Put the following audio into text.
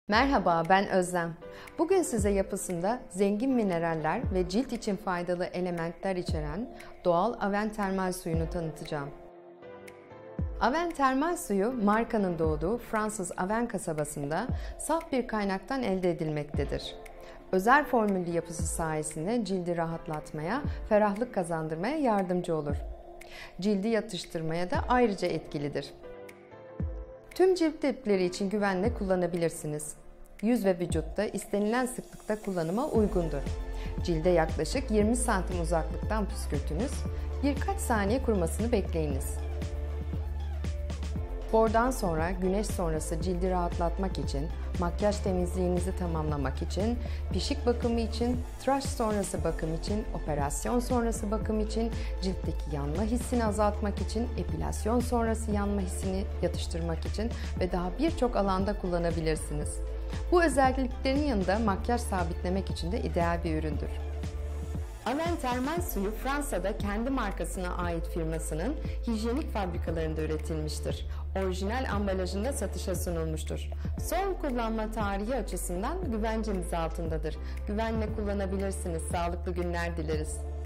Merhaba, ben Özlem. Bugün size yapısında zengin mineraller ve cilt için faydalı elementler içeren doğal Aven termal suyunu tanıtacağım. Aven termal suyu, markanın doğduğu Fransız Aven kasabasında saf bir kaynaktan elde edilmektedir. Özel formüllü yapısı sayesinde cildi rahatlatmaya, ferahlık kazandırmaya yardımcı olur. Cildi yatıştırmaya da ayrıca etkilidir. Tüm cilt tipleri için güvenle kullanabilirsiniz. Yüz ve vücutta istenilen sıklıkta kullanıma uygundur. Cilde yaklaşık 20 santim uzaklıktan püskürtünüz, birkaç saniye kurumasını bekleyiniz. Spordan sonra güneş sonrası cildi rahatlatmak için, makyaj temizliğinizi tamamlamak için, pişik bakımı için, tıraş sonrası bakım için, operasyon sonrası bakım için, ciltteki yanma hissini azaltmak için, epilasyon sonrası yanma hissini yatıştırmak için ve daha birçok alanda kullanabilirsiniz. Bu özelliklerin yanında makyaj sabitlemek için de ideal bir üründür. Aven termal suyu Fransa'da kendi markasına ait firmasının hijyenik fabrikalarında üretilmiştir. Orijinal ambalajında satışa sunulmuştur. Son kullanma tarihi açısından güvencemiz altındadır. Güvenle kullanabilirsiniz. Sağlıklı günler dileriz.